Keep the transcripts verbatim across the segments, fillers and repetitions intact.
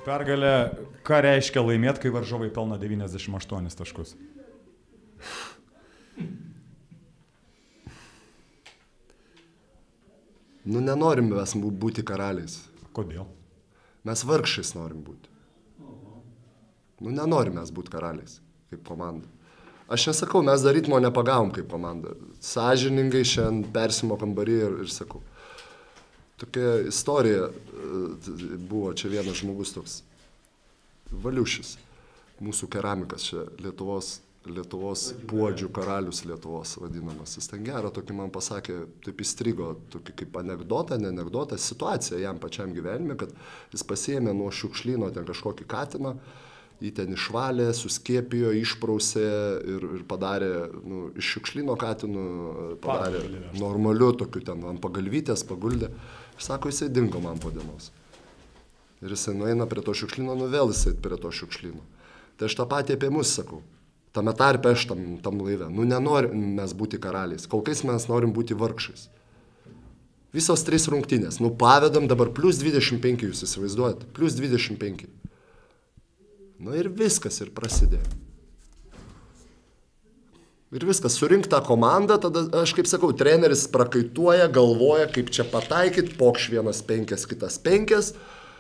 pergalę. Ką reiškia laimėti, kai varžovai pelno devyniasdešimt aštuonis taškus? Nu, nenorim mes būti karaliais. Kodėl? Mes vargšais norim būti. Nu, nenorim mes būti karaliais, kaip komanda. Aš nesakau, mes dar ritmo nepagavom kaip komanda. Sąžiningai šiandien persimo kambarį ir, ir sakau. Tokia istorija buvo, čia vienas žmogus toks, Valiušis, mūsų keramikas čia, Lietuvos, Lietuvos puodžių karalius Lietuvos vadinamas. Jis ten gerą tokį man pasakė, taip įstrigo, tokį kaip anekdotą, ne anekdotą, situacija jam pačiam gyvenime, kad jis pasiėmė nuo šiukšlyno ten kažkokį katiną, jį ten išvalė, suskėpijo, išprausė ir, ir padarė, nu, iš šiukšlyno katinų, padarė normaliu, tokiu ten ant pagalvytės, paguldė. Ir sako, jisai dingo man po dienos. Ir jisai nueina prie to šiukšlyno, nu vėl jisai prie to šiukšlyno. Tai aš tą patį apie mus sakau. Tame tarpe aš tam, tam laive. Nu, nenorim mes būti karaliais. Kol kas mes norim būti vargšais. Visos trys rungtynės. Nu, pavedam dabar plus dvidešimt penki, jūs įsivaizduojat? Plus dvidešimt penki. Nu ir viskas, ir prasidėjo. Ir viskas, surink tą komandą, tada aš kaip sakau, treneris prakaituoja, galvoja, kaip čia pataikyt, pokš vienas penkias, kitas penkias.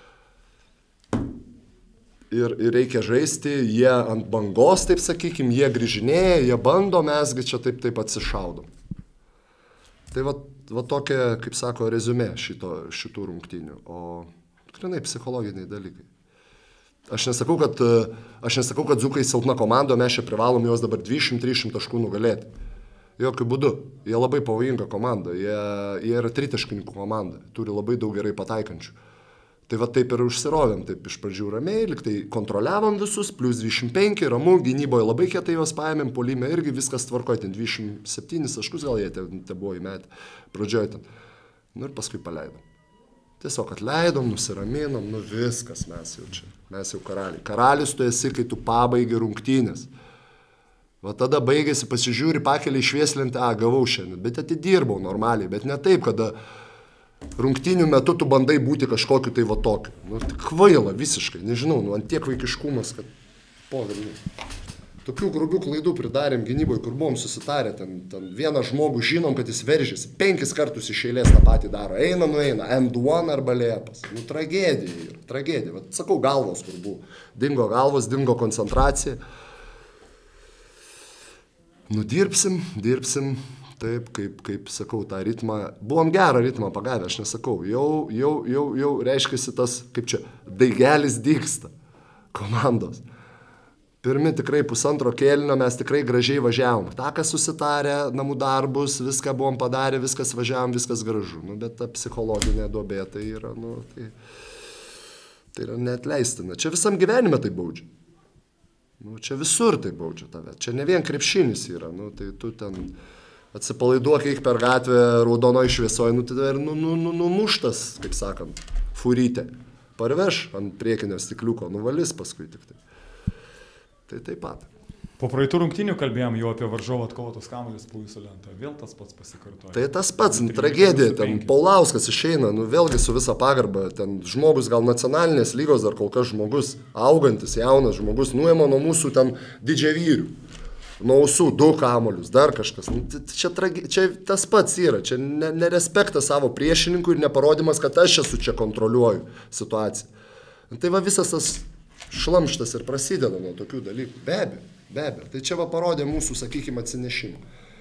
Ir, ir reikia žaisti, jie ant bangos, taip sakykim, jie grįžinėja, jie bando, mesgi čia taip taip atsišaudom. Tai va, va tokia, kaip sako, reziumė šito, šitų rungtynių, o tikrai psichologiniai dalykai. Aš nesakau, kad, aš nesakau, kad Dzūkai silpna komanda, mes čia privalom juos dabar dvidešimt trisdešimt taškų nugalėti. Jokių būdų. Jie labai pavojinga komanda, jie, jie yra tritaškininkų komanda, turi labai daug gerai pataikančių. Tai va taip ir užsirovėm, taip iš pradžių ramiai, liktai kontroliavom visus, plus dvidešimt penki, ramu, gynyboje labai kietai juos paėmėm, puolime irgi viskas tvarkoja, ten dvidešimt septynis taškus gal jie te, te buvo įmetę, pradžioje ten. Nu ir paskui paleidom. Tiesiog atleidom, nusiraminom, nu viskas, mes jau čia, mes jau karaliai. Karalis tu esi, kai tu pabaigi rungtynės. Va tada baigėsi, pasižiūri, pakeliai švieslentę, a, gavau šiandien, bet atidirbau normaliai, bet ne taip, kada rungtynių metu tu bandai būti kažkokiu tai va tokiu. Nu, tai kvaila visiškai, nežinau, nu, ant tiek vaikiškumas, kad po velnių. Tokių grubių klaidų pridarėm gynyboje, kur buvom susitarę, ten, ten vieną žmogų žinom, kad jis veržėsi, penkis kartus iš eilės tą patį daro, eina, nueina, end one arba lėpas. Nu, tragedija yra, tragedija. Vat, sakau, galvos, kur buvo. Dingo galvos, dingo koncentracija. Nu, dirbsim, dirbsim, taip, kaip, kaip sakau, tą ritmą. Buvom gerą ritmą pagavę, aš nesakau. Jau, jau, jau, jau reiškiasi tas, kaip čia, daigelis dygsta komandos. Pirmi tikrai pusantro kėlinio mes tikrai gražiai važiavom. Ta, kas susitarė, namų darbus, viską buvom padarę, viskas važiavom, viskas gražu. Nu, bet ta psichologinė duobė tai yra, nu, tai, tai yra neatleistina. Čia visam gyvenime tai baudžia. Nu, čia visur tai baudžia tave. Čia ne vien krepšinis yra. Nu, tai tu ten atsipalaiduok, eik per gatvę raudonoj šviesoj, nu, tai ir nu, nu, nu, numuštas, kaip sakant, furytė. Parveš ant priekinio stikliuko, nuvalys paskui tik tai. Tai taip pat. Po praeitų rungtynių kalbėjom jau apie varžovų atkovotus kamuolius Pujusų lentą. Vėl tas pats pasikartoja. Tai tas pats, tragedija. Ten Paulauskas išeina, nu vėlgi su visa pagarba. Ten žmogus, gal nacionalinės lygos dar kol kas žmogus, augantis, jaunas žmogus, nuėma nuo mūsų ten didžiavyrių. Nuo ausų du kamuolius, dar kažkas. Nu, čia, trage, čia tas pats yra. Čia nerespektas savo priešininkų ir neparodimas, kad aš esu čia kontroliuoju situaciją. Tai va visas tas šlamštas ir prasideda nuo tokių dalykų. Be abejo, be abejo. Tai čia va parodė mūsų, sakykime, atsinešimą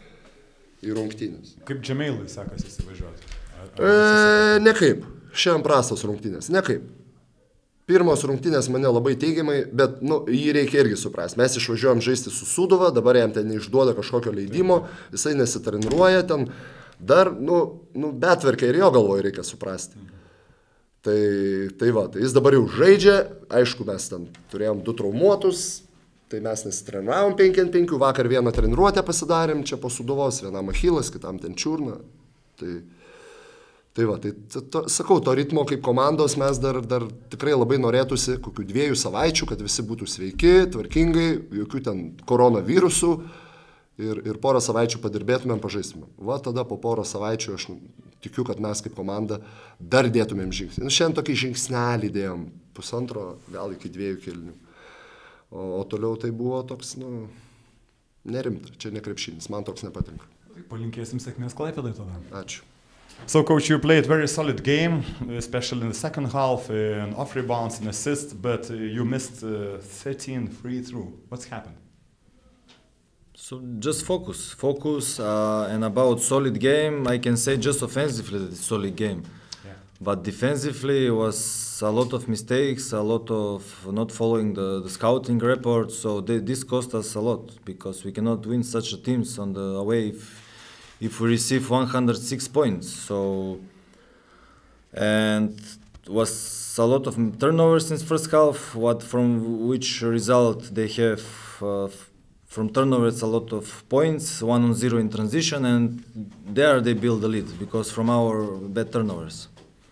į rungtynės. Kaip Džemeilai sekasi įsivažiuoti? E, ne kaip. Šiandien prastos rungtynės. Ne kaip. Pirmos rungtynės mane labai teigiamai, bet nu, jį reikia irgi suprasti. Mes išvažiuojam žaisti su Sūduva, dabar jam ten neišduoda kažkokio leidimo, jisai nesitreniruoja ten. Dar, nu, nu betverkia ir jo galvoje reikia suprasti. Tai, tai va, tai jis dabar jau žaidžia, aišku, mes ten turėjom du traumuotus, tai mes nesitreniruojam penki ant penkių, vakar vieną treniruotę pasidarėm, čia po Sūduvos, vienam Achilas, kitam ten Čiurna. Tai, tai va, tai to, sakau, to ritmo kaip komandos mes dar, dar tikrai labai norėtųsi kokių dviejų savaičių, kad visi būtų sveiki, tvarkingai, jokių ten koronavirusų ir, ir porą savaičių padirbėtumėm, pažaistumėm. Va tada po porą savaičių aš tikiu, kad mes kaip komanda dar dėtumėm žingsnį. Nu, šiandien tokį žingsnelį dėjom, pusantro, gal iki dviejų kėlinių. O, o toliau tai buvo toks, nu, nerimta, čia ne krepšinis, man toks nepatinka. Palinkėsim sėkmės Klaipėdai tada. Ačiū. So, coach, you played very solid game, especially in the second half, uh, and off rebounds and assists, but uh, you missed uh, thirteen free throw. What's happened? So just focus, focus, uh, and about solid game, I can say just offensively that it's solid game. Yeah. But defensively it was a lot of mistakes, a lot of not following the, the scouting report, so they, this cost us a lot, because we cannot win such a teams on the away if, if we receive one hundred six points. So, and was a lot of turnovers in first half, what from which result they have uh, from turnovers a lot of points, one on zero in transition, and there they build the lead because from our bad turnovers.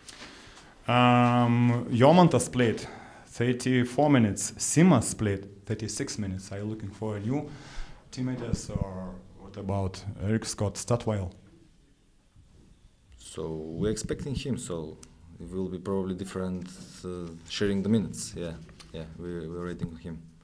Um, Jomantas played thirty-four minutes, Simas played thirty-six minutes. Are you looking for a new teammates, or what about Eric Scott Stadwell? So we're expecting him, so it will be probably different uh, sharing the minutes. Yeah, yeah, we, we're waiting for him.